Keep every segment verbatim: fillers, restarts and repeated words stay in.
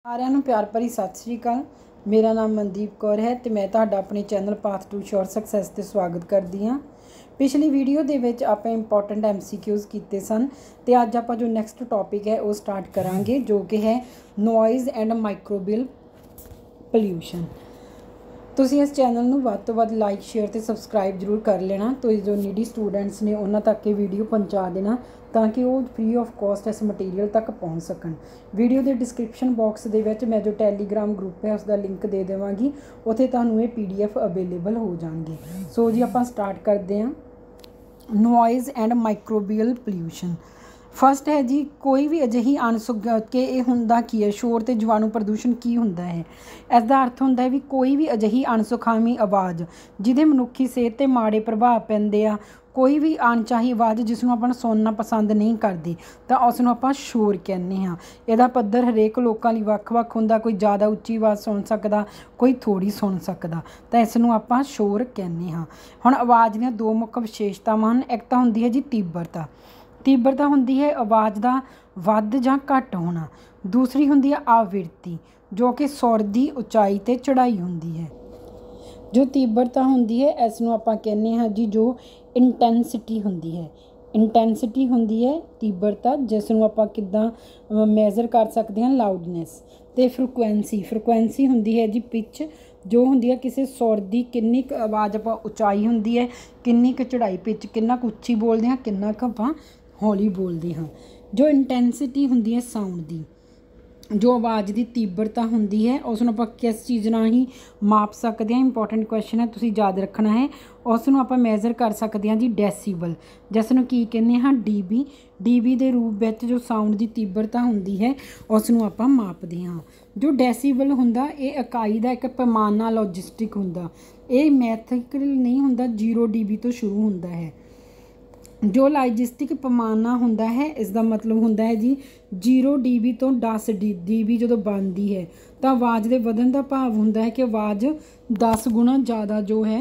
ਸਾਰਿਆਂ ਨੂੰ ਪਿਆਰ ਭਰੀ ਸਤਿ ਸ਼੍ਰੀ ਅਕਾਲ। ਮੇਰਾ ਨਾਮ ਮਨਦੀਪ ਕੌਰ ਹੈ ਤੇ ਮੈਂ ਤੁਹਾਡਾ ਆਪਣੇ channel Path to Sure Success ਤੇ ਸਵਾਗਤ ਕਰਦੀ ਹਾਂ। ਪਿਛਲੀ ਵੀਡੀਓ ਦੇ ਵਿੱਚ ਆਪਾਂ ਇੰਪੋਰਟੈਂਟ ਐਮਸੀਕਿਊਜ਼ ਕੀਤੇ ਸਨ ਤੇ ਅੱਜ ਆਪਾਂ ਜੋ ਨੈਕਸਟ ਟੌਪਿਕ ਹੈ ਉਹ ਸਟਾਰਟ ਕਰਾਂਗੇ, ਜੋ ਕਿ ਹੈ ਨੋਇਜ਼ ਐਂਡ ਮਾਈਕਰੋਬੀਅਲ ਪੋਲਿਊਸ਼ਨ। ਤੁਸੀਂ ਇਸ ਚੈਨਲ ਨੂੰ ਵੱਧ ਤੋਂ ਵੱਧ ਲਾਈਕ ਸ਼ੇਅਰ ਤੇ ਸਬਸਕ੍ਰਾਈਬ ਜ਼ਰੂਰ ਕਰ ਲੈਣਾ ਤੇ ਜੋ ਨੀਡੀ ਸਟੂਡੈਂਟਸ ਨੇ ਉਹਨਾਂ ਤੱਕ ਇਹ ਵੀਡੀਓ ਪਹੁੰਚਾ ਦੇਣਾ ਤਾਂ ਕਿ ਉਹ ਫ੍ਰੀ ਆਫ ਕੋਸਟ ਇਸ ਮਟੀਰੀਅਲ ਤੱਕ ਪਹੁੰਚ ਸਕਣ। ਵੀਡੀਓ ਦੇ ਡਿਸਕ੍ਰਿਪਸ਼ਨ ਬਾਕਸ ਦੇ ਵਿੱਚ ਮੈਂ ਜੋ ਟੈਲੀਗ੍ਰਾਮ ਗਰੁੱਪ ਹੈ ਉਸ ਦਾ ਲਿੰਕ ਦੇ ਦੇਵਾਂਗੀ, ਉੱਥੇ ਤੁਹਾਨੂੰ ਇਹ ਪੀ ਡੀ ਐਫ ਅਵੇਲੇਬਲ ਹੋ ਜਾਣਗੇ। ਸੋ ਜੀ ਆਪਾਂ ਸਟਾਰਟ ਕਰਦੇ ਹਾਂ। Noise and microbial pollution. First ਹੈ ਜੀ, ਕੋਈ ਵੀ ਅਜਿਹੀ ਅਣਸੁਖ ਕਿ ਇਹ ਹੁੰਦਾ ਕੀ ਹੈ, ਸ਼ੋਰ ਅਤੇ ਜੀਵਾਣੂ ਪ੍ਰਦੂਸ਼ਣ ਕੀ ਹੁੰਦਾ ਹੈ। ਇਸ ਦਾ ਅਰਥ ਹੁੰਦਾ ਹੈ ਵੀ ਕੋਈ ਵੀ ਅਜਿਹੀ ਅਣਸੁਖਾਵੀ ਆਵਾਜ਼ ਜਿਹਦੇ ਮਨੁੱਖੀ ਸਿਹਤ 'ਤੇ ਮਾੜੇ ਪ੍ਰਭਾਵ ਪੈਂਦੇ ਆ, ਕੋਈ ਵੀ ਅਣਚਾਹੀ ਆਵਾਜ਼ ਜਿਸ ਨੂੰ ਆਪਾਂ ਸੁਣਨਾ ਪਸੰਦ ਨਹੀਂ ਕਰਦੇ ਤਾਂ ਉਸ ਨੂੰ ਆਪਾਂ ਸ਼ੋਰ ਕਹਿੰਦੇ ਹਾਂ। ਇਹਦਾ ਪੱਧਰ ਹਰੇਕ ਲੋਕਾਂ ਲਈ ਵੱਖ ਵੱਖ ਹੁੰਦਾ, ਕੋਈ ਜ਼ਿਆਦਾ ਉੱਚੀ ਆਵਾਜ਼ ਸੁਣ ਸਕਦਾ, ਕੋਈ ਥੋੜ੍ਹੀ ਸੁਣ ਸਕਦਾ, ਤਾਂ ਇਸ ਨੂੰ ਆਪਾਂ ਸ਼ੋਰ ਕਹਿੰਦੇ ਹਾਂ। ਹੁਣ ਆਵਾਜ਼ ਦੀਆਂ ਦੋ ਮੁੱਖ ਵਿਸ਼ੇਸ਼ਤਾਵਾਂ ਹਨ। ਇੱਕ ਤਾਂ ਹੁੰਦੀ ਹੈ ਜੀ ਤੀਬਰਤਾ। ਤੀਬਰਤਾ ਹੁੰਦੀ ਹੈ ਆਵਾਜ਼ ਦਾ ਵੱਧ ਜਾਂ ਘੱਟ ਹੋਣਾ। ਦੂਸਰੀ ਹੁੰਦੀ ਹੈ ਆਵਿਰਤੀ, ਜੋ ਕਿ ਸੁਰ ਦੀ ਉਚਾਈ 'ਤੇ ਚੜ੍ਹਾਈ ਹੁੰਦੀ ਹੈ। ਜੋ ਤੀਬਰਤਾ ਹੁੰਦੀ ਹੈ ਇਸ ਨੂੰ ਆਪਾਂ ਕਹਿੰਦੇ ਹਾਂ ਜੀ ਜੋ ਇੰਟੈਂਸਿਟੀ ਹੁੰਦੀ ਹੈ। ਇੰਟੈਂਸਿਟੀ ਹੁੰਦੀ ਹੈ ਤੀਬਰਤਾ, ਜਿਸ ਨੂੰ ਆਪਾਂ ਕਿੱਦਾਂ ਮੈਜ਼ਰ ਕਰ ਸਕਦੇ ਹਾਂ, ਲਾਊਡਨੈਸ। ਅਤੇ ਫਰੀਕੁਐਂਸੀ, ਫਰੀਕੁਐਂਸੀ ਹੁੰਦੀ ਹੈ ਜੀ ਪਿੱਚ, ਜੋ ਹੁੰਦੀ ਹੈ ਕਿਸੇ ਸੁਰ ਦੀ ਕਿੰਨੀ ਕੁ ਆਵਾਜ਼ ਆਪਾਂ ਉਚਾਈ ਹੁੰਦੀ ਹੈ, ਕਿੰਨੀ ਕੁ ਚੜ੍ਹਾਈ, ਪਿੱਚ ਕਿੰਨਾ ਕੁ ਉੱਚੀ ਬੋਲਦੇ ਹਾਂ, ਕਿੰਨਾ ਕੁ ਆਪਾਂ ਹੌਲੀ ਬੋਲਦੇ ਹਾਂ। ਜੋ ਇੰਟੈਂਸਿਟੀ ਹੁੰਦੀ ਹੈ ਸਾਊਂਡ ਦੀ, ਜੋ ਆਵਾਜ਼ ਦੀ ਤੀਬਰਤਾ ਹੁੰਦੀ ਹੈ ਉਸ ਨੂੰ ਆਪਾਂ ਕਿਸ ਚੀਜ਼ ਨਾਲ ਹੀ ਮਾਪ ਸਕਦੇ ਹਾਂ। ਇੰਪੋਰਟੈਂਟ ਕੁਐਸਚਨ ਹੈ, ਤੁਸੀਂ ਯਾਦ ਰੱਖਣਾ ਹੈ। ਉਸ ਨੂੰ ਆਪਾਂ ਮੈਜ਼ਰ ਕਰ ਸਕਦੇ ਹਾਂ ਜੀ ਡੈਸੀਬਲ, ਜਿਸ ਨੂੰ ਕੀ ਕਹਿੰਦੇ ਹਾਂ, ਡੀ ਬੀ। ਡੀ ਬੀ ਦੇ ਰੂਪ ਵਿੱਚ ਜੋ ਸਾਊਂਡ ਦੀ ਤੀਬਰਤਾ ਹੁੰਦੀ ਹੈ ਉਸ ਨੂੰ ਆਪਾਂ ਮਾਪਦੇ ਹਾਂ। ਜੋ ਡੈਸੀਬਲ ਹੁੰਦਾ ਇਹ ਇਕਾਈ ਦਾ ਇੱਕ ਪੈਮਾਨਾ ਲੌਜਿਸਟਿਕ ਹੁੰਦਾ, ਇਹ ਮੈਥਿਕਲ ਨਹੀਂ ਹੁੰਦਾ, ਜ਼ੀਰੋ ਡੀ ਬੀ ਤੋਂ ਸ਼ੁਰੂ ਹੁੰਦਾ ਹੈ। ਜੋ ਲਾਈਜਿਸਟਿਕ ਪੈਮਾਨਾ ਹੁੰਦਾ ਹੈ ਇਸ ਦਾ ਮਤਲਬ ਹੁੰਦਾ ਹੈ ਜੀ ਜ਼ੀਰੋ ਡੀ ਬੀ ਤੋਂ ਦਸ ਡੀ ਡੀ ਬੀ ਜਦੋਂ ਬਣਦੀ ਹੈ ਤਾਂ ਆਵਾਜ਼ ਦੇ ਵਧਣ ਦਾ ਭਾਵ ਹੁੰਦਾ ਹੈ ਕਿ ਆਵਾਜ਼ ਦਸ ਗੁਣਾ ਜ਼ਿਆਦਾ ਜੋ ਹੈ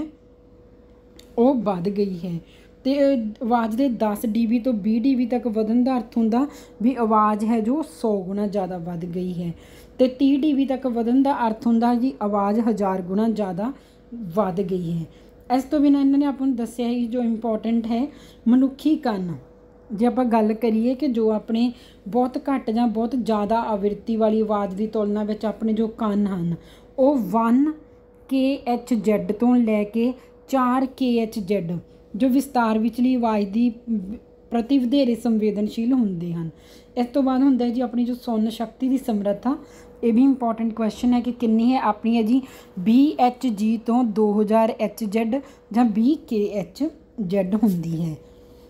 ਉਹ ਵੱਧ ਗਈ ਹੈ। ਅਤੇ ਆਵਾਜ਼ ਦੇ ਦਸ ਡੀ ਬੀ ਤੋਂ ਵੀਹ ਡੀ ਬੀ ਤੱਕ ਵਧਣ ਦਾ ਅਰਥ ਹੁੰਦਾ ਵੀ ਆਵਾਜ਼ ਹੈ ਜੋ ਸੌ ਗੁਣਾ ਜ਼ਿਆਦਾ ਵੱਧ ਗਈ ਹੈ। ਅਤੇ ਤੀਹ ਡੀ ਬੀ ਤੱਕ ਵਧਣ ਦਾ ਅਰਥ ਹੁੰਦਾ ਜੀ ਆਵਾਜ਼ ਹਜ਼ਾਰ ਗੁਣਾ ਜ਼ਿਆਦਾ ਵੱਧ ਗਈ ਹੈ। ਇਸ ਤੋਂ ਬਿਨਾਂ ਇਹਨਾਂ ਨੇ ਆਪਾਂ ਨੂੰ ਦੱਸਿਆ ਹੀ ਜੋ ਇੰਪੋਰਟੈਂਟ ਹੈ ਮਨੁੱਖੀ ਕੰਨ। ਜੇ ਆਪਾਂ ਗੱਲ ਕਰੀਏ ਕਿ ਜੋ ਆਪਣੇ ਬਹੁਤ ਘੱਟ ਜਾਂ ਬਹੁਤ ਜ਼ਿਆਦਾ ਆਵਿਰਤੀ ਵਾਲੀ ਆਵਾਜ਼ ਦੀ ਤੁਲਨਾ ਵਿੱਚ ਆਪਣੇ ਜੋ ਕੰਨ ਹਨ ਉਹ ਵਨ ਕੇ ਐਚ ਜੈਡ ਤੋਂ ਲੈ ਕੇ ਚਾਰ ਕੇ ਐਚ ਜੈਡ ਜੋ ਵਿਸਤਾਰ ਵਿਚਲੀ ਆਵਾਜ਼ ਦੀ ਪ੍ਰਤੀ ਵਧੇਰੇ ਸੰਵੇਦਨਸ਼ੀਲ ਹੁੰਦੇ ਹਨ। ਇਸ ਤੋਂ ਬਾਅਦ ਹੁੰਦਾ ਹੈ ਜੀ ਆਪਣੀ ਜੋ ਸੁਣਨ ਸ਼ਕਤੀ ਦੀ ਸਮਰੱਥਾ। ਇਹ ਵੀ ਇੰਪੋਰਟੈਂਟ ਕੁਐਸਚਨ ਹੈ ਕਿ ਕਿੰਨੀ ਹੈ ਆਪਣੀ ਹੈ ਜੀ ਵੀਹ ਐਚ ਜੀ ਤੋਂ ਦੋ ਹਜ਼ਾਰ ਐਚ ਜੈਡ ਜਾਂ ਵੀਹ ਕੇ ਐਚ ਜੈਡ ਹੁੰਦੀ ਹੈ।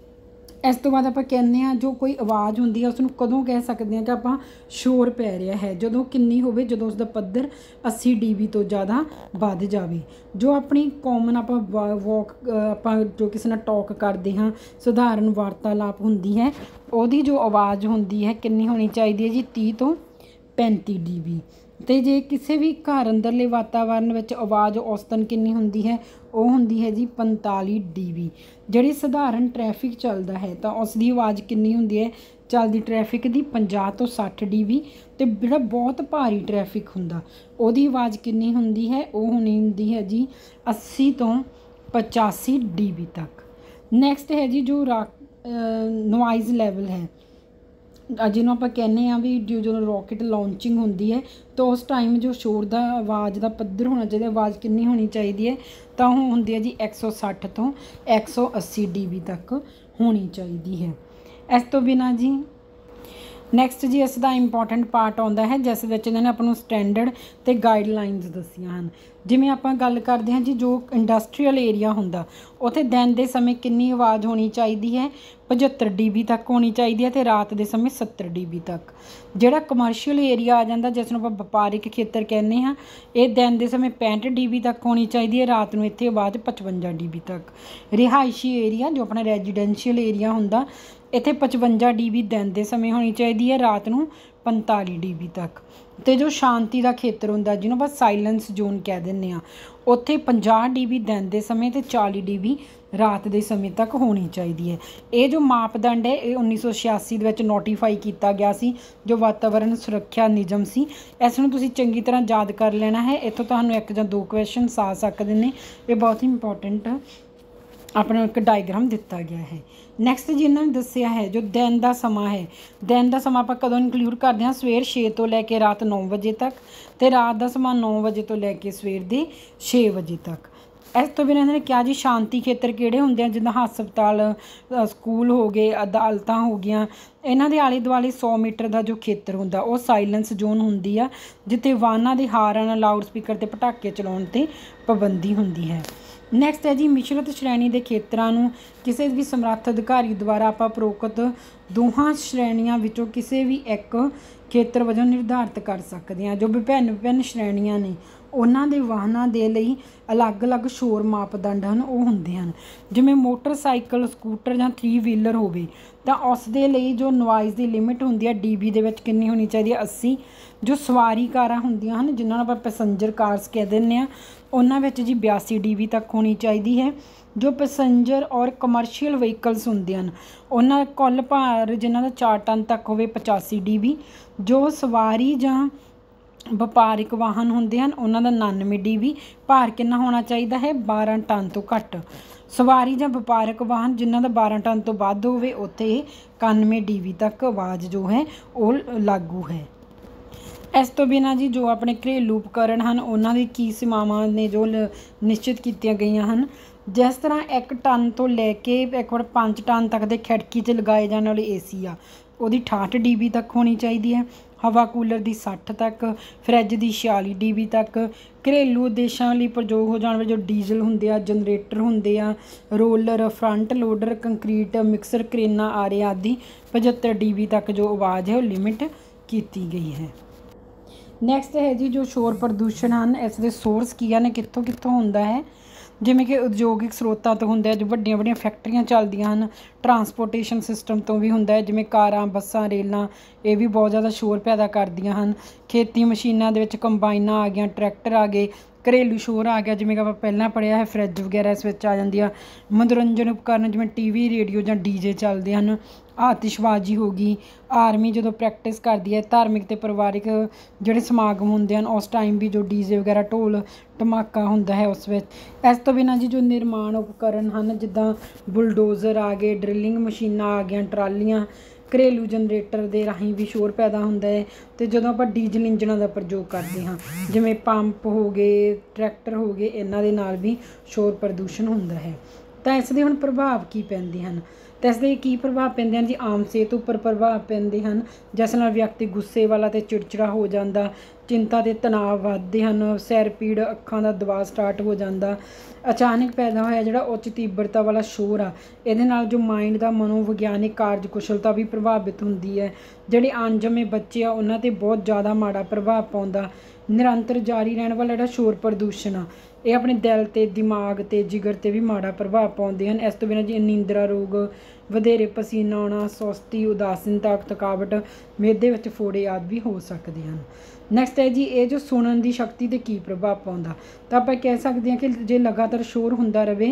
ਇਸ ਤੋਂ ਬਾਅਦ ਆਪਾਂ ਕਹਿੰਦੇ ਹਾਂ ਜੋ ਕੋਈ ਆਵਾਜ਼ ਹੁੰਦੀ ਹੈ ਉਸ ਨੂੰ ਕਦੋਂ ਕਹਿ ਸਕਦੇ ਹਾਂ ਕਿ ਆਪਾਂ ਸ਼ੋਰ ਪੈ ਰਿਹਾ ਹੈ, ਜਦੋਂ ਕਿੰਨੀ ਹੋਵੇ, ਜਦੋਂ ਉਸਦਾ ਪੱਧਰ ਅੱਸੀ ਡੀ ਬੀ ਤੋਂ ਜ਼ਿਆਦਾ ਵੱਧ ਜਾਵੇ। ਜੋ ਆਪਣੀ ਕਾਮਨ ਆਪਾਂ ਵੋਕ ਆਪਾਂ ਜੋ ਕਿਸੇ ਨਾਲ ਟੋਕ ਕਰਦੇ ਹਾਂ, ਸਧਾਰਨ ਵਾਰਤਾਲਾਪ ਹੁੰਦੀ ਹੈ, ਉਹਦੀ ਜੋ ਆਵਾਜ਼ ਹੁੰਦੀ ਹੈ ਕਿੰਨੀ ਹੋਣੀ ਚਾਹੀਦੀ ਹੈ ਜੀ ਤੀਹ ਤੋਂ ਪੈਂਤੀ ਡੀ ਬੀ। ਅਤੇ ਜੇ ਕਿਸੇ ਵੀ ਘਰ ਅੰਦਰਲੇ ਵਾਤਾਵਰਨ ਵਿੱਚ ਆਵਾਜ਼ ਔਸਤਨ ਕਿੰਨੀ ਹੁੰਦੀ ਹੈ, ਉਹ ਹੁੰਦੀ ਹੈ ਜੀ ਪੰਤਾਲੀ ਡੀ ਬੀ। ਜਿਹੜੀ ਸਧਾਰਨ ਟ੍ਰੈਫਿਕ ਚੱਲਦਾ ਹੈ ਤਾਂ ਉਸ ਦੀ ਆਵਾਜ਼ ਕਿੰਨੀ ਹੁੰਦੀ ਹੈ, ਚੱਲਦੀ ਟ੍ਰੈਫਿਕ ਦੀ ਪੰਜਾਹ ਤੋਂ ਸੱਠ ਡੀ ਬੀ। ਅਤੇ ਜਿਹੜਾ ਬਹੁਤ ਭਾਰੀ ਟ੍ਰੈਫਿਕ ਹੁੰਦਾ ਉਹਦੀ ਆਵਾਜ਼ ਕਿੰਨੀ ਹੁੰਦੀ ਹੈ, ਉਹ ਹੋਣੀ ਹੁੰਦੀ ਹੈ ਜੀ ਅੱਸੀ ਤੋਂ ਪਚਾਸੀ ਡੀ ਬੀ ਤੱਕ। ਨੈਕਸਟ ਹੈ ਜੀ ਜੋ ਰਾ ਨੋਇਜ਼ ਲੈਵਲ ਹੈ, ਜਿਹਨੂੰ ਆਪਾਂ ਕਹਿੰਦੇ ਹਾਂ ਵੀ ਜੋ ਜਦੋਂ ਰੋਕਟ ਲਾਂਚਿੰਗ ਹੁੰਦੀ ਹੈ ਤਾਂ ਉਸ ਟਾਈਮ ਜੋ ਸ਼ੋਰ ਦਾ ਆਵਾਜ਼ ਦਾ ਪੱਧਰ ਹੋਣਾ ਚਾਹੀਦਾ, ਆਵਾਜ਼ ਕਿੰਨੀ ਹੋਣੀ ਚਾਹੀਦੀ ਹੈ, ਤਾਂ ਉਹ ਹੁੰਦੀ ਹੈ ਜੀ ਇੱਕ ਸੌ ਸੱਠ ਤੋਂ ਇੱਕ ਸੌ ਅੱਸੀ ਡੀ ਬੀ ਤੱਕ ਹੋਣੀ ਚਾਹੀਦੀ ਹੈ। ਇਸ ਤੋਂ ਬਿਨਾਂ ਜੀ ਨੈਕਸਟ ਜੀ ਇਸ ਦਾ ਇੰਪੋਰਟੈਂਟ ਪਾਰਟ ਆਉਂਦਾ ਹੈ ਜਿਸ ਵਿੱਚ ਇਹਨਾਂ ਨੇ ਆਪਾਂ ਨੂੰ ਸਟੈਂਡਰਡ ਅਤੇ ਗਾਈਡਲਾਈਨਸ ਦੱਸੀਆਂ ਹਨ। ਜਿਵੇਂ ਆਪਾਂ ਗੱਲ ਕਰਦੇ ਹਾਂ ਜੀ ਜੋ ਇੰਡਸਟਰੀਅਲ ਏਰੀਆ ਹੁੰਦਾ ਉੱਥੇ ਦਿਨ ਦੇ ਸਮੇਂ ਕਿੰਨੀ ਆਵਾਜ਼ ਹੋਣੀ ਚਾਹੀਦੀ ਹੈ, ਪਝੱਤਰ ਡੀ ਬੀ ਤੱਕ ਹੋਣੀ ਚਾਹੀਦੀ ਹੈ ਅਤੇ ਰਾਤ ਦੇ ਸਮੇਂ ਸੱਤਰ ਡੀ ਬੀ ਤੱਕ। ਜਿਹੜਾ ਕਮਰਸ਼ੀਅਲ ਏਰੀਆ ਆ ਜਾਂਦਾ ਜਿਸ ਨੂੰ ਆਪਾਂ ਵਪਾਰਿਕ ਖੇਤਰ ਕਹਿੰਦੇ ਹਾਂ, ਇਹ ਦਿਨ ਦੇ ਸਮੇਂ ਪੈਂਹਠ ਡੀ ਬੀ ਤੱਕ ਹੋਣੀ ਚਾਹੀਦੀ ਹੈ, ਰਾਤ ਨੂੰ ਇੱਥੇ ਆਵਾਜ਼ ਪਚਵੰਜਾ ਡੀ ਬੀ ਤੱਕ। ਰਿਹਾਇਸ਼ੀ ਏਰੀਆ ਜੋ ਆਪਣਾ ਰੈਜੀਡੈਂਸ਼ੀਅਲ ਏਰੀਆ ਹੁੰਦਾ ਇੱਥੇ ਪਚਵੰਜਾ ਡੀ ਬੀ ਦਿਨ ਦੇ ਸਮੇਂ ਹੋਣੀ ਚਾਹੀਦੀ ਹੈ, ਰਾਤ ਨੂੰ ਪੰਤਾਲੀ ਡੀ ਬੀ ਤੱਕ। ਅਤੇ ਜੋ ਸ਼ਾਂਤੀ ਦਾ ਖੇਤਰ ਹੁੰਦਾ ਜਿਹਨੂੰ ਆਪਾਂ ਸਾਈਲੈਂਸ ਜ਼ੋਨ ਕਹਿ ਦਿੰਦੇ ਹਾਂ, ਉੱਥੇ ਪੰਜਾਹ ਡੀ ਬੀ ਦਿਨ ਦੇ ਸਮੇਂ ਅਤੇ ਚਾਲੀ ਡੀ ਬੀ ਰਾਤ ਦੇ ਸਮੇਂ ਤੱਕ ਹੋਣੀ ਚਾਹੀਦੀ ਹੈ। ਇਹ ਜੋ ਮਾਪਦੰਡ ਹੈ ਇਹ ਉੱਨੀ ਸੌ ਛਿਆਸੀ ਦੇ ਵਿੱਚ ਨੋਟੀਫਾਈ ਕੀਤਾ ਗਿਆ ਸੀ, ਜੋ ਵਾਤਾਵਰਨ ਸੁਰੱਖਿਆ ਨਿਯਮ ਸੀ। ਇਸ ਨੂੰ ਤੁਸੀਂ ਚੰਗੀ ਤਰ੍ਹਾਂ ਯਾਦ ਕਰ ਲੈਣਾ ਹੈ। ਇੱਥੋਂ ਤੁਹਾਨੂੰ ਇੱਕ ਜਾਂ ਦੋ ਕੁਐਸਚਨਸ ਆ ਸਕਦੇ ਨੇ। ਇਹ ਬਹੁਤ ਹੀ ਇੰਪੋਰਟੈਂਟ ਆਪਣਾ ਇੱਕ ਡਾਇਗਰਾਮ ਦਿੱਤਾ ਗਿਆ ਹੈ। ਨੈਕਸਟ ਜੀ ਇਹਨਾਂ ਨੇ ਦੱਸਿਆ ਹੈ ਜੋ ਦਿਨ ਦਾ ਸਮਾਂ ਹੈ, ਦਿਨ ਦਾ ਸਮਾਂ ਆਪਾਂ ਕਦੋਂ ਇਨਕਲੂਡ ਕਰਦੇ ਹਾਂ, ਸਵੇਰ ਛੇ ਤੋਂ ਲੈ ਕੇ ਰਾਤ ਨੌ ਵਜੇ ਤੱਕ, ਅਤੇ ਰਾਤ ਦਾ ਸਮਾਂ ਨੌ ਵਜੇ ਤੋਂ ਲੈ ਕੇ ਸਵੇਰ ਦੇ ਛੇ ਵਜੇ ਤੱਕ। ਇਸ ਤੋਂ ਬਿਨਾਂ ਇਹਨਾਂ ਨੇ ਕਿਹਾ ਜੀ ਸ਼ਾਂਤੀ ਖੇਤਰ ਕਿਹੜੇ ਹੁੰਦੇ ਆ, ਜਿੱਦਾਂ ਹਸਪਤਾਲ, ਸਕੂਲ ਹੋ ਗਏ, ਅਦਾਲਤਾਂ ਹੋ ਗਈਆਂ, ਇਹਨਾਂ ਦੇ ਆਲੇ ਦੁਆਲੇ ਸੌ ਮੀਟਰ ਦਾ ਜੋ ਖੇਤਰ ਹੁੰਦਾ ਉਹ ਸਾਇਲੈਂਸ ਜ਼ੋਨ ਹੁੰਦੀ ਆ, ਜਿੱਥੇ ਵਾਹਨਾਂ ਦੇ ਹਾਰਨ, ਲਾਊਡ ਸਪੀਕਰ 'ਤੇ ਪਟਾਕੇ ਚਲਾਉਣ 'ਤੇ ਪਾਬੰਦੀ ਹੁੰਦੀ ਹੈ। ਨੈਕਸਟ ਹੈ ਜੀ ਮਿਸ਼ਰਤ ਸ਼੍ਰੇਣੀ ਦੇ ਖੇਤਰਾਂ ਨੂੰ ਕਿਸੇ ਵੀ ਸਮਰੱਥ ਅਧਿਕਾਰੀ ਦੁਆਰਾ ਆਪਾਂ ਉਪਰੋਕਤ ਦੋਹਾਂ ਸ਼੍ਰੇਣੀਆਂ ਵਿੱਚੋਂ ਕਿਸੇ ਵੀ ਇੱਕ ਖੇਤਰ ਵਜੋਂ ਨਿਰਧਾਰਿਤ ਕਰ ਸਕਦੇ ਹਾਂ। ਜੋ ਵਿਭਿੰਨ ਵਿਭਿੰਨ ਸ਼੍ਰੇਣੀਆਂ ਨੇ ਉਹਨਾਂ ਦੇ ਵਾਹਨਾਂ ਦੇ ਲਈ ਅਲੱਗ-ਅਲੱਗ ਸ਼ੋਰ ਮਾਪਦੰਡ ਹਨ, ਉਹ ਹੁੰਦੇ ਹਨ। ਜਿਵੇਂ ਮੋਟਰਸਾਈਕਲ, ਸਕੂਟਰ ਜਾਂ ਥਰੀ ਵੀਲਰ ਹੋਵੇ ਤਾਂ ਉਸ ਦੇ ਲਈ ਜੋ ਨੋਇਜ਼ ਦੀ ਲਿਮਿਟ ਹੁੰਦੀ ਹੈ ਡੀ ਬੀ ਦੇ ਵਿੱਚ ਕਿੰਨੀ ਹੋਣੀ ਚਾਹੀਦੀ ਹੈ, ਅੱਸੀ। ਜੋ ਸਵਾਰੀ ਕਾਰਾਂ ਹੁੰਦੀਆਂ ਹਨ ਜਿਨ੍ਹਾਂ ਨੂੰ ਆਪਾਂ ਪੈਸੰਜਰ ਕਾਰਸ ਕਹਿ ਦਿੰਦੇ ਹਾਂ, ਉਹਨਾਂ ਵਿੱਚ ਜੀ ਬਿਆਸੀ ਡੀ ਬੀ ਤੱਕ ਹੋਣੀ ਚਾਹੀਦੀ ਹੈ। ਜੋ ਪੈਸੰਜਰ ਔਰ ਕਮਰਸ਼ੀਅਲ ਵਹੀਕਲਸ ਹੁੰਦੇ ਹਨ ਉਹਨਾਂ ਕੁੱਲ ਭਾਰ ਜਿਨ੍ਹਾਂ ਦਾ ਚਾਰ ਟਨ ਤੱਕ ਹੋਵੇ ਪਚਾਸੀ ਡੀ ਬੀ। ਜੋ ਸਵਾਰੀ ਜਾਂ ਵਪਾਰਿਕ ਵਾਹਨ ਹੁੰਦੇ ਹਨ ਉਹਨਾਂ ਦਾ ਉਣਾਨਵੇਂ ਡੀ ਬੀ। ਭਾਰ ਕਿੰਨਾ ਹੋਣਾ ਚਾਹੀਦਾ ਹੈ, ਬਾਰ੍ਹਾਂ ਟਨ ਤੋਂ ਘੱਟ। ਸਵਾਰੀ ਜਾਂ ਵਪਾਰਕ ਵਾਹਨ ਜਿਨ੍ਹਾਂ ਦਾ ਬਾਰ੍ਹਾਂ ਟਨ ਤੋਂ ਵੱਧ ਹੋਵੇ ਉੱਥੇ ਇਕਾਨਵੇਂ ਡੀ ਬੀ ਤੱਕ ਆਵਾਜ਼ ਜੋ ਹੈ ਉਹ ਲਾਗੂ ਹੈ। ਇਸ ਤੋਂ ਬਿਨਾਂ ਜੀ ਜੋ ਆਪਣੇ ਘਰੇਲੂ ਉਪਕਰਨ ਹਨ ਉਹਨਾਂ ਦੀ ਕੀ ਸੀਮਾਵਾਂ ਨੇ ਜੋ ਨਿਸ਼ਚਿਤ ਕੀਤੀਆਂ ਗਈਆਂ ਹਨ। ਜਿਸ ਤਰ੍ਹਾਂ ਇੱਕ ਟਨ ਤੋਂ ਲੈ ਕੇ ਇੱਕ ਵਾਰ ਪੰਜ ਟਨ ਤੱਕ ਦੇ ਖਿੜਕੀ 'ਚ ਲਗਾਏ ਜਾਣ ਵਾਲੇ ਏ ਸੀ ਆ, ਉਹਦੀ ਅਠਾਹਠ ਡੀ ਬੀ ਤੱਕ ਹੋਣੀ ਚਾਹੀਦੀ ਹੈ। ਹਵਾ ਕੂਲਰ ਦੀ ਸੱਠ ਤੱਕ, ਫਰਿੱਜ ਦੀ ਛਿਆਲੀ ਡੀ ਬੀ ਤੱਕ। ਘਰੇਲੂ ਉਦੇਸ਼ਾਂ ਲਈ ਪ੍ਰਯੋਗ ਹੋ ਜਾਣ ਵਾਲੇ ਜੋ ਡੀਜ਼ਲ ਹੁੰਦੇ ਆ, ਜਨਰੇਟਰ ਹੁੰਦੇ ਆ, roller, front loader, concrete mixer, ਕਰੇਨਾਂ ਆਰੇ ਆਦਿ ਪਝੱਤਰ ਡੀ ਬੀ ਤੱਕ ਜੋ ਆਵਾਜ਼ ਹੈ ਉਹ ਲਿਮਿਟ ਕੀਤੀ ਗਈ ਹੈ। ਨੈਕਸਟ ਹੈ ਜੀ ਜੋ ਸ਼ੋਰ ਪ੍ਰਦੂਸ਼ਣ ਹਨ, ਇਸ ਦੇ ਸੋਰਸ ਕੀ ਹਨ, ਕਿੱਥੋਂ ਕਿੱਥੋਂ ਹੁੰਦਾ ਹੈ। ਜਿਵੇਂ ਕਿ ਉਦਯੋਗਿਕ ਸਰੋਤਾਂ ਤੋਂ ਹੁੰਦਾ ਹੈ, ਜੋ ਵੱਡੀਆਂ ਵੱਡੀਆਂ ਫੈਕਟਰੀਆਂ ਚੱਲਦੀਆਂ ਹਨ। ਟਰਾਂਸਪੋਰਟੇਸ਼ਨ ਸਿਸਟਮ ਤੋਂ ਵੀ ਹੁੰਦਾ ਹੈ, ਜਿਵੇਂ ਕਾਰਾਂ, ਬੱਸਾਂ, ਰੇਲਾਂ, ਇਹ ਵੀ ਬਹੁਤ ਜ਼ਿਆਦਾ ਸ਼ੋਰ ਪੈਦਾ ਕਰਦੀਆਂ ਹਨ। ਖੇਤੀ ਮਸ਼ੀਨਾਂ ਦੇ ਵਿੱਚ ਕੰਬਾਈਨਾਂ ਆ ਗਈਆਂ, ਟਰੈਕਟਰ ਆ ਗਏ। ਘਰੇਲੂ ਸ਼ੋਰ ਆ ਗਿਆ ਜਿਵੇਂ ਕਿ ਆਪਾਂ ਪਹਿਲਾਂ ਪੜ੍ਹਿਆ ਹੈ, ਫਰਿੱਜ ਵਗੈਰਾ ਇਸ ਵਿੱਚ ਆ ਜਾਂਦੀ ਆ। ਮਨੋਰੰਜਨ ਉਪਕਰਨ ਜਿਵੇਂ ਟੀ ਵੀ, ਰੇਡੀਓ ਜਾਂ ਡੀ ਜੇ ਚੱਲਦੇ ਹਨ। ਆਤਿਸ਼ਬਾਜ਼ੀ ਹੋ ਗਈ। ਆਰਮੀ ਜਦੋਂ ਪ੍ਰੈਕਟਿਸ ਕਰਦੀ ਹੈ, ਧਾਰਮਿਕ ਅਤੇ ਪਰਿਵਾਰਿਕ ਜਿਹੜੇ ਸਮਾਗਮ ਹੁੰਦੇ ਹਨ ਉਸ ਟਾਈਮ ਵੀ ਜੋ ਡੀ ਜੇ ਵਗੈਰਾ, ਢੋਲ ਧਮਾਕਾ ਹੁੰਦਾ ਹੈ ਉਸ ਵਿੱਚ। ਇਸ ਤੋਂ ਬਿਨਾਂ ਜੀ ਜੋ ਨਿਰਮਾਣ ਉਪਕਰਨ ਹਨ ਜਿੱਦਾਂ ਬੁਲਡੋਜ਼ਰ ਆ ਗਏ, ਡਰਿਲਿੰਗ ਮਸ਼ੀਨਾਂ ਆ ਗਈਆਂ, ਟਰਾਲੀਆਂ। ਘਰੇਲੂ ਜਨਰੇਟਰ ਦੇ ਰਾਹੀਂ ਵੀ ਸ਼ੋਰ ਪੈਦਾ ਹੁੰਦਾ ਹੈ। ਅਤੇ ਜਦੋਂ ਆਪਾਂ ਡੀਜ਼ਲ ਇੰਜਣਾਂ ਦਾ ਪ੍ਰਯੋਗ ਕਰਦੇ ਹਾਂ ਜਿਵੇਂ ਪੰਪ ਹੋ ਗਏ, ਟਰੈਕਟਰ ਹੋ ਗਏ, ਇਹਨਾਂ ਦੇ ਨਾਲ ਵੀ ਸ਼ੋਰ ਪ੍ਰਦੂਸ਼ਣ ਹੁੰਦਾ ਹੈ। ਤਾਂ ਇਸ ਦੇ ਹੁਣ ਪ੍ਰਭਾਵ ਕੀ ਪੈਂਦੇ ਹਨ, ਤਾਂ ਇਸ ਦੇ ਕੀ ਪ੍ਰਭਾਵ ਪੈਂਦੇ ਹਨ ਜੀ। ਆਮ ਸਿਹਤ ਉੱਪਰ ਪ੍ਰਭਾਵ ਪੈਂਦੇ ਹਨ, ਜਿਸ ਨਾਲ ਵਿਅਕਤੀ ਗੁੱਸੇ ਵਾਲਾ ਅਤੇ ਚਿੜਚਿੜਾ ਹੋ ਜਾਂਦਾ। ਚਿੰਤਾ ਅਤੇ ਤਣਾਅ ਵੱਧਦੇ ਹਨ। ਸਿਰ ਪੀੜ, ਅੱਖਾਂ ਦਾ ਦਬਾਅ ਸਟਾਰਟ ਹੋ ਜਾਂਦਾ। ਅਚਾਨਕ ਪੈਦਾ ਹੋਇਆ ਜਿਹੜਾ ਉੱਚ ਤੀਬਰਤਾ ਵਾਲਾ ਸ਼ੋਰ ਆ, ਇਹਦੇ ਨਾਲ ਜੋ ਮਾਈਂਡ ਦਾ ਮਨੋਵਿਗਿਆਨਿਕ ਕਾਰਜਕੁਸ਼ਲਤਾ ਵੀ ਪ੍ਰਭਾਵਿਤ ਹੁੰਦੀ ਹੈ। ਜਿਹੜੇ ਅਣਜੰਮੇ ਬੱਚੇ ਆ ਉਹਨਾਂ 'ਤੇ ਬਹੁਤ ਜ਼ਿਆਦਾ ਮਾੜਾ ਪ੍ਰਭਾਵ ਪਾਉਂਦਾ। ਨਿਰੰਤਰ ਜਾਰੀ ਰਹਿਣ ਵਾਲਾ ਜਿਹੜਾ ਸ਼ੋਰ ਪ੍ਰਦੂਸ਼ਣ ਆ ਇਹ ਆਪਣੇ ਦਿਲ 'ਤੇ, ਦਿਮਾਗ 'ਤੇ, ਜਿਗਰ 'ਤੇ ਵੀ ਮਾੜਾ ਪ੍ਰਭਾਵ ਪਾਉਂਦੇ ਹਨ। ਇਸ ਤੋਂ ਬਿਨਾਂ ਜੀ ਨੀਂਦਰਾ ਰੋਗ, ਵਧੇਰੇ ਪਸੀਨਾ ਆਉਣਾ, ਸੁਸਤੀ, ਉਦਾਸੀਨਤਾ, ਥਕਾਵਟ, ਮਿਹਦੇ ਵਿੱਚ ਫੋੜੇ ਆਦਿ ਵੀ ਹੋ ਸਕਦੇ ਹਨ। ਨੈਕਸਟ ਹੈ ਜੀ ਇਹ ਜੋ ਸੁਣਨ ਦੀ ਸ਼ਕਤੀ 'ਤੇ ਕੀ ਪ੍ਰਭਾਵ ਪਾਉਂਦਾ, ਤਾਂ ਆਪਾਂ ਕਹਿ ਸਕਦੇ ਹਾਂ ਕਿ ਜੇ ਲਗਾਤਾਰ ਸ਼ੋਰ ਹੁੰਦਾ ਰਹੇ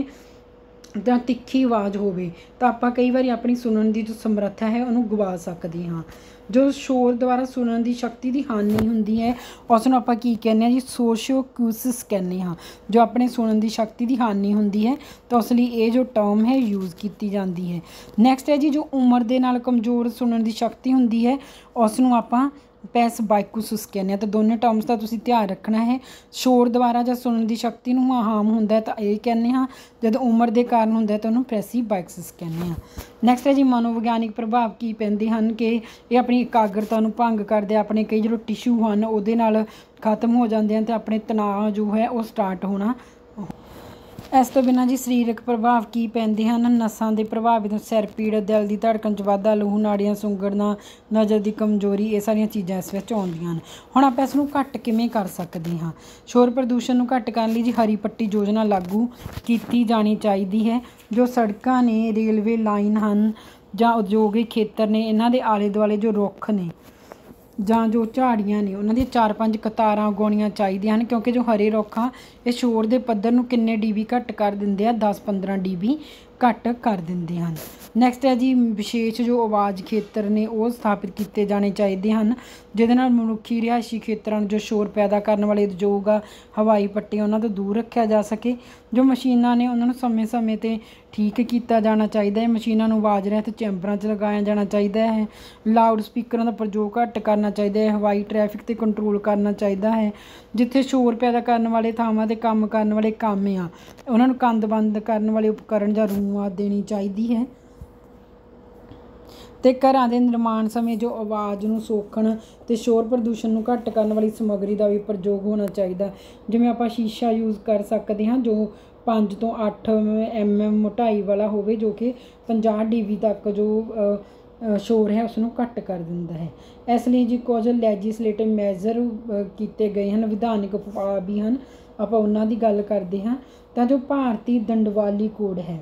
ਜਾਂ ਤਿੱਖੀ ਆਵਾਜ਼ ਹੋਵੇ ਤਾਂ ਆਪਾਂ ਕਈ ਵਾਰੀ ਆਪਣੀ ਸੁਣਨ ਦੀ ਜੋ ਸਮਰੱਥਾ ਹੈ ਉਹਨੂੰ ਗਵਾ ਸਕਦੇ ਹਾਂ। ਜੋ ਸ਼ੋਰ ਦੁਆਰਾ ਸੁਣਨ ਦੀ ਸ਼ਕਤੀ ਦੀ ਹਾਨੀ ਹੁੰਦੀ ਹੈ ਉਸ ਨੂੰ ਆਪਾਂ ਕੀ ਕਹਿੰਦੇ ਹਾਂ ਜੀ, ਸੋਸ਼ੀਓਕੂਸਿਸ ਕਹਿੰਦੇ ਹਾਂ। ਜੋ ਆਪਣੇ ਸੁਣਨ ਦੀ ਸ਼ਕਤੀ ਦੀ ਹਾਨੀ ਹੁੰਦੀ ਹੈ ਤਾਂ ਉਸ ਲਈ ਇਹ ਜੋ ਟਰਮ ਹੈ ਯੂਜ਼ ਕੀਤੀ ਜਾਂਦੀ ਹੈ। ਨੈਕਸਟ ਹੈ ਜੀ ਜੋ ਉਮਰ ਦੇ ਨਾਲ ਕਮਜ਼ੋਰ ਸੁਣਨ ਦੀ ਸ਼ਕਤੀ ਹੁੰਦੀ ਹੈ ਉਸ ਨੂੰ ਆਪਾਂ ਪੈਸਬਾਈਕੂਸਿਸ ਕਹਿੰਦੇ ਹਾਂ। ਤਾਂ ਦੋਨੇ ਟਰਮਸ ਦਾ ਤੁਸੀਂ ਧਿਆਨ ਰੱਖਣਾ ਹੈ। ਸ਼ੋਰ ਦੁਆਰਾ ਜਾਂ ਸੁਣਨ ਦੀ ਸ਼ਕਤੀ ਨੂੰ ਹਾਰਮ ਹੁੰਦਾ ਤਾਂ ਇਹ ਕਹਿੰਦੇ ਹਾਂ, ਜਦੋਂ ਉਮਰ ਦੇ ਕਾਰਨ ਹੁੰਦਾ ਤਾਂ ਉਹਨੂੰ ਪੈਸੀਬਾਈਕਸਿਸ ਕਹਿੰਦੇ ਹਾਂ। ਨੈਕਸਟ ਹੈ ਜੀ ਮਨੋਵਿਗਿਆਨਿਕ ਪ੍ਰਭਾਵ ਕੀ ਪੈਂਦੇ ਹਨ ਕਿ ਇਹ ਆਪਣੀ ਇਕਾਗਰਤਾ ਨੂੰ ਭੰਗ ਕਰਦੇ, ਆਪਣੇ ਕਈ ਜਿਹੜੇ ਟਿਸ਼ੂ ਹਨ ਉਹਦੇ ਨਾਲ ਖਤਮ ਹੋ ਜਾਂਦੇ ਹਨ ਅਤੇ ਆਪਣੇ ਤਣਾਅ ਜੋ ਹੈ ਉਹ ਸਟਾਰਟ ਹੋਣਾ। ਇਸ ਤੋਂ ਬਿਨਾਂ ਜੀ ਸਰੀਰਕ ਪ੍ਰਭਾਵ ਕੀ ਪੈਂਦੇ ਹਨ। ਨਸਾਂ ਦੇ ਪ੍ਰਭਾਵਿਤ, ਸਿਰ ਪੀੜ, ਦਿਲ ਦੀ ਧੜਕਣ 'ਚ ਵਾਧਾ, ਲਹੂ ਨਾੜੀਆਂ ਸੁੰਗੜਨਾ, ਨਜ਼ਰ ਦੀ ਕਮਜ਼ੋਰੀ, ਇਹ ਸਾਰੀਆਂ ਚੀਜ਼ਾਂ ਇਸ ਵਿੱਚ ਆਉਂਦੀਆਂ ਹਨ। ਹੁਣ ਆਪਾਂ ਇਸ ਨੂੰ ਘੱਟ ਕਿਵੇਂ ਕਰ ਸਕਦੇ ਹਾਂ। ਸ਼ੋਰ ਪ੍ਰਦੂਸ਼ਣ ਨੂੰ ਘੱਟ ਕਰਨ ਲਈ ਜੀ ਹਰੀ ਪੱਟੀ ਯੋਜਨਾ ਲਾਗੂ ਕੀਤੀ ਜਾਣੀ ਚਾਹੀਦੀ ਹੈ। ਜੋ ਸੜਕਾਂ ਨੇ, ਰੇਲਵੇ ਲਾਈਨ ਹਨ ਜਾਂ ਉਦਯੋਗਿਕ ਖੇਤਰ ਨੇ, ਇਹਨਾਂ ਦੇ ਆਲੇ ਦੁਆਲੇ ਜੋ ਰੁੱਖ ਨੇ ਜਾਂ ਜੋ ਝਾੜੀਆਂ ਨੇ ਉਹਨਾਂ ਦੀਆਂ ਚਾਰ ਪੰਜ ਕਤਾਰਾਂ ਉਗਾਉਣੀਆਂ ਚਾਹੀਦੀਆਂ ਹਨ, ਕਿਉਂਕਿ ਜੋ ਹਰੇ ਰੁੱਖ ਆ ਇਹ ਸ਼ੋਰ ਦੇ ਪੱਧਰ ਨੂੰ ਕਿੰਨੇ ਡੀ ਬੀ ਘੱਟ ਕਰ ਦਿੰਦੇ ਆ, ਦਸ ਪੰਦਰਾਂ ਡੀ ਬੀ ਘੱਟ ਕਰ ਦਿੰਦੇ ਹਨ। ਨੈਕਸਟ ਹੈ ਜੀ ਵਿਸ਼ੇਸ਼ ਜੋ ਆਵਾਜ਼ ਖੇਤਰ ਨੇ ਉਹ ਸਥਾਪਿਤ ਕੀਤੇ ਜਾਣੇ ਚਾਹੀਦੇ ਹਨ, ਜਿਹਦੇ ਨਾਲ ਮਨੁੱਖੀ ਰਿਹਾਇਸ਼ੀ ਖੇਤਰਾਂ ਨੂੰ ਜੋ ਸ਼ੋਰ ਪੈਦਾ ਕਰਨ ਵਾਲੇ ਉਦਯੋਗ ਆ, ਹਵਾਈ ਪੱਟੀਆਂ, ਉਹਨਾਂ ਤੋਂ ਦੂਰ ਰੱਖਿਆ ਜਾ ਸਕੇ। ਜੋ ਮਸ਼ੀਨਾਂ ਨੇ ਉਹਨਾਂ ਨੂੰ ਸਮੇਂ ਸਮੇਂ 'ਤੇ ਠੀਕ ਕੀਤਾ ਜਾਣਾ ਚਾਹੀਦਾ ਹੈ। ਮਸ਼ੀਨਾਂ ਨੂੰ ਆਵਾਜ਼ ਰਹਿਤ ਚੈਂਬਰਾਂ 'ਚ ਲਗਾਇਆ ਜਾਣਾ ਚਾਹੀਦਾ ਹੈ। ਲਾਊਡ ਸਪੀਕਰਾਂ ਦਾ ਪ੍ਰਯੋਗ ਘੱਟ ਕਰਨਾ ਚਾਹੀਦਾ ਹੈ। ਹਵਾਈ ਟ੍ਰੈਫਿਕ 'ਤੇ ਕੰਟਰੋਲ ਕਰਨਾ ਚਾਹੀਦਾ ਹੈ। ਜਿੱਥੇ ਸ਼ੋਰ ਪੈਦਾ ਕਰਨ ਵਾਲੇ ਥਾਵਾਂ 'ਤੇ ਕੰਮ ਕਰਨ ਵਾਲੇ ਕੰਮ ਆ ਉਹਨਾਂ ਨੂੰ ਕੰਧ ਬੰਦ ਕਰਨ ਵਾਲੇ ਉਪਕਰਨ ਜਾਂ ਰੂਮ ਆਦਿ ਦੇਣੀ ਚਾਹੀਦੀ ਹੈ। ਅਤੇ ਘਰਾਂ ਦੇ ਨਿਰਮਾਣ ਸਮੇਂ ਜੋ ਆਵਾਜ਼ ਨੂੰ ਸੋਖਣ ਅਤੇ ਸ਼ੋਰ ਪ੍ਰਦੂਸ਼ਣ ਨੂੰ ਘੱਟ ਕਰਨ ਵਾਲੀ ਸਮੱਗਰੀ ਦਾ ਵੀ ਪ੍ਰਯੋਗ ਹੋਣਾ ਚਾਹੀਦਾ, ਜਿਵੇਂ ਆਪਾਂ ਸ਼ੀਸ਼ਾ ਯੂਜ਼ ਕਰ ਸਕਦੇ ਹਾਂ ਜੋ ਪੰਜ ਤੋਂ ਅੱਠ ਐਮ ਐਮ ਮੋਟਾਈ ਵਾਲਾ ਹੋਵੇ, ਜੋ ਕਿ ਪੰਜਾਹ ਡੀ ਬੀ ਤੱਕ ਜੋ ਸ਼ੋਰ ਹੈ ਉਸ ਨੂੰ ਘੱਟ ਕਰ ਦਿੰਦਾ ਹੈ। ਇਸ ਲਈ ਜੀ ਕੁਝ ਲੈਜਿਸਲੇਟਿਵ ਮੈਜ਼ਰ ਕੀਤੇ ਗਏ ਹਨ, ਵਿਧਾਨਿਕ ਉਪਾਅ ਵੀ ਹਨ, ਆਪਾਂ ਉਹਨਾਂ ਦੀ ਗੱਲ ਕਰਦੇ ਹਾਂ। ਤਾਂ ਜੋ ਭਾਰਤੀ ਦੰਡਵਾਲੀ ਕੋਡ ਹੈ,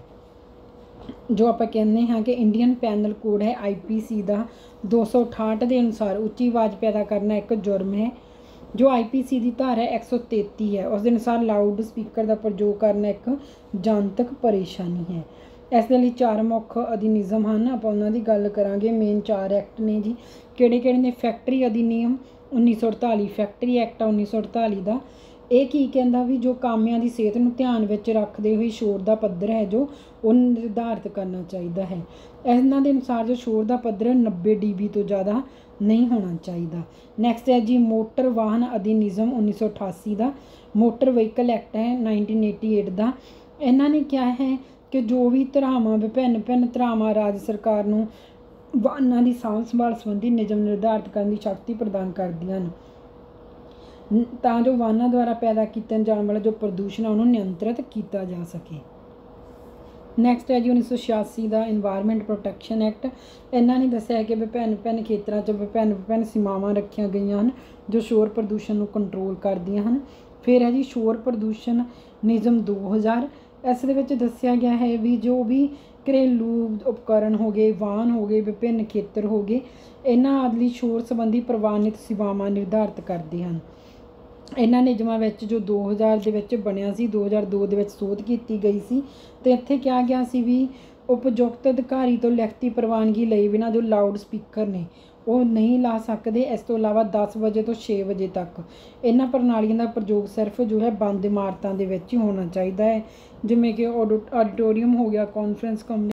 ਜੋ ਆਪਾਂ ਕਹਿੰਦੇ ਹਾਂ ਕਿ ਇੰਡੀਅਨ ਪੈਨਲ ਕੋਡ ਹੈ ਆਈ ਪੀ ਸੀ ਦਾ ਦੋ ਸੌ ਅਠਾਹਠ ਦੇ ਅਨੁਸਾਰ ਉੱਚੀ ਆਵਾਜ਼ ਪੈਦਾ ਕਰਨਾ ਇੱਕ ਜੁਰਮ ਹੈ। ਜੋ ਆਈ ਪੀ ਸੀ ਦੀ ਧਾਰਾ ਇੱਕ ਸੌ ਤੇਤੀ ਹੈ ਉਸ ਦੇ ਅਨੁਸਾਰ ਲਾਊਡ ਸਪੀਕਰ ਦਾ ਪ੍ਰਯੋਗ ਕਰਨਾ ਇੱਕ ਜਨਤਕ ਪਰੇਸ਼ਾਨੀ ਹੈ। ਇਸ ਦੇ ਲਈ ਚਾਰ ਮੁੱਖ ਅਧਿਨਿਯਮ ਹਨ, ਆਪਾਂ ਉਹਨਾਂ ਦੀ ਗੱਲ ਕਰਾਂਗੇ। ਮੇਨ ਚਾਰ ਐਕਟ ਨੇ ਜੀ, ਕਿਹੜੇ ਕਿਹੜੇ ਨੇ? ਫੈਕਟਰੀ ਅਧਿਨਿਯਮ ਉੱਨੀ ਸੌ ਅੜਤਾਲੀ, ਫੈਕਟਰੀ ਐਕਟ ਆ ਉੱਨੀ ਸੌ ਅੜਤਾਲੀ ਦਾ। ਇਹ ਕੀ ਕਹਿੰਦਾ ਵੀ ਜੋ ਕਾਮਿਆਂ ਦੀ ਸਿਹਤ ਨੂੰ ਧਿਆਨ ਵਿੱਚ ਰੱਖਦੇ ਹੋਏ ਸ਼ੋਰ ਦਾ ਪੱਧਰ ਹੈ ਜੋ ਉਹ ਨਿਰਧਾਰਿਤ ਕਰਨਾ ਚਾਹੀਦਾ ਹੈ। ਇਹਨਾਂ ਦੇ ਅਨੁਸਾਰ ਜੋ ਸ਼ੋਰ ਦਾ ਪੱਧਰ ਨੱਬੇ ਡੀ ਬੀ ਤੋਂ ਜ਼ਿਆਦਾ ਨਹੀਂ ਹੋਣਾ ਚਾਹੀਦਾ। ਨੈਕਸਟ ਹੈ ਜੀ ਮੋਟਰ ਵਾਹਨ ਅਧਿਨਿਯਮ ਉੱਨੀ ਸੌ ਅਠਾਸੀ ਦਾ, ਮੋਟਰ ਵਹੀਕਲ ਐਕਟ ਹੈ ਨਾਈਨਟੀਨ ਏਟੀ ਏਟ ਦਾ। ਇਹਨਾਂ ਨੇ ਕਿਹਾ ਹੈ ਕਿ ਜੋ ਵੀ ਧਾਰਾਵਾਂ ਵਿਭਿੰਨ ਭਿੰਨ ਧਾਰਾਵਾਂ ਰਾਜ ਸਰਕਾਰ ਨੂੰ ਵਾਹਨਾਂ ਦੀ ਸਾਂਭ ਸੰਭਾਲ ਸੰਬੰਧੀ ਨਿਯਮ ਨਿਰਧਾਰਿਤ ਕਰਨ ਦੀ ਸ਼ਕਤੀ ਪ੍ਰਦਾਨ ਕਰਦੀਆਂ ਹਨ, ਤਾਂ ਜੋ ਵਾਹਨਾਂ ਦੁਆਰਾ ਪੈਦਾ ਕੀਤਾ ਜਾਣ ਵਾਲਾ ਜੋ ਪ੍ਰਦੂਸ਼ਣ ਆ ਉਹਨੂੰ ਨਿਯੰਤਰਿਤ ਕੀਤਾ ਜਾ ਸਕੇ। ਨੈਕਸਟ ਹੈ ਜੀ ਉੱਨੀ ਸੌ ਛਿਆਸੀ ਦਾ ਇਨਵਾਇਰਮੈਂਟ ਪ੍ਰੋਟੈਕਸ਼ਨ ਐਕਟ। ਇਹਨਾਂ ਨੇ ਦੱਸਿਆ ਹੈ ਕਿ ਵਿਭਿੰਨ ਭਿੰਨ ਖੇਤਰਾਂ 'ਚ ਵਿਭਿੰਨ ਵਿਭਿੰਨ ਸੀਮਾਵਾਂ ਰੱਖੀਆਂ ਗਈਆਂ ਹਨ ਜੋ ਸ਼ੋਰ ਪ੍ਰਦੂਸ਼ਣ ਨੂੰ ਕੰਟਰੋਲ ਕਰਦੀਆਂ ਹਨ। ਫਿਰ ਹੈ ਜੀ ਸ਼ੋਰ ਪ੍ਰਦੂਸ਼ਣ ਨਿਯਮ ਦੋ ਹਜ਼ਾਰ। ਇਸ ਦੇ ਵਿੱਚ ਦੱਸਿਆ ਗਿਆ ਹੈ ਵੀ ਜੋ ਵੀ ਘਰੇਲੂ ਉਪਕਰਨ ਹੋ ਗਏ, ਵਾਹਨ ਹੋ ਗਏ, ਵਿਭਿੰਨ ਖੇਤਰ ਹੋ ਗਏ, ਇਹਨਾਂ ਆਦਿ ਲਈ ਸ਼ੋਰ ਸੰਬੰਧੀ ਪ੍ਰਵਾਨਿਤ ਸੇਵਾਵਾਂ ਨਿਰਧਾਰਿਤ ਕਰਦੇ ਹਨ। ਇਹਨਾਂ ਨਿਯਮਾਂ ਵਿੱਚ ਜੋ ਦੋ ਹਜ਼ਾਰ ਦੇ ਵਿੱਚ ਬਣਿਆ ਸੀ, ਦੋ ਹਜ਼ਾਰ ਦੋ ਦੇ ਵਿੱਚ ਸੋਧ ਕੀਤੀ ਗਈ ਸੀ, ਅਤੇ ਇੱਥੇ ਕਿਹਾ ਗਿਆ ਸੀ ਵੀ ਉਪਯੁਕਤ ਅਧਿਕਾਰੀ ਤੋਂ ਲਿਖਤੀ ਪ੍ਰਵਾਨਗੀ ਲਈ ਬਿਨਾਂ ਜੋ ਲਾਊਡ ਸਪੀਕਰ ਨੇ ਉਹ ਨਹੀਂ ਲਾ ਸਕਦੇ। ਇਸ ਤੋਂ ਇਲਾਵਾ ਦਸ ਵਜੇ ਤੋਂ ਛੇ ਵਜੇ ਤੱਕ ਇਹਨਾਂ ਪ੍ਰਣਾਲੀਆਂ ਦਾ ਪ੍ਰਯੋਗ ਸਿਰਫ ਜੋ ਹੈ ਬੰਦ ਇਮਾਰਤਾਂ ਦੇ ਵਿੱਚ ਹੀ ਹੋਣਾ ਚਾਹੀਦਾ ਹੈ, ਜਿਵੇਂ ਕਿ ਆਡੋ ਆਡੀਟੋਰੀਅਮ ਹੋ ਗਿਆ, ਕਾਨਫਰੰਸ ਕਮ